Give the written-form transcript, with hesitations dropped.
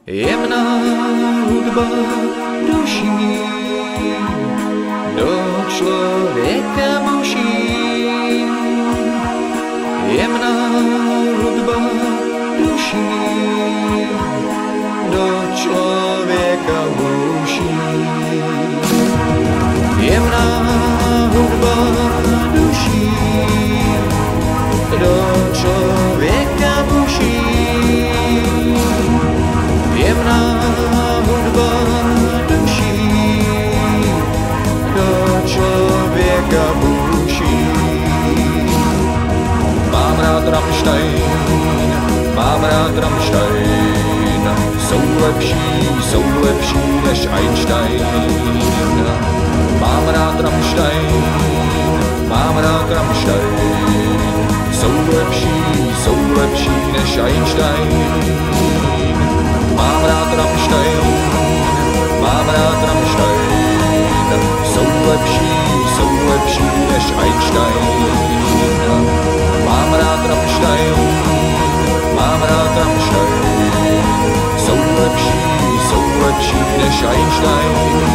Jemná hudba duší do člověka buší. Jemná hudba duší do člověka buší. Jemná hudba duší do člověka buší. Jemná hudba duší do člověka buší. Mám rád Rammstein, mám rád Rammstein, jsou lepší než Einstein. Mám rád Rammstein, mám rád Rammstein, jsou lepší než Einstein. Mám rád Rammstein, mám rád Rammstein, jsou lepší než Einstein. Mám rád Rammstein, mám rád Rammstein, jsou lepší než Einstein.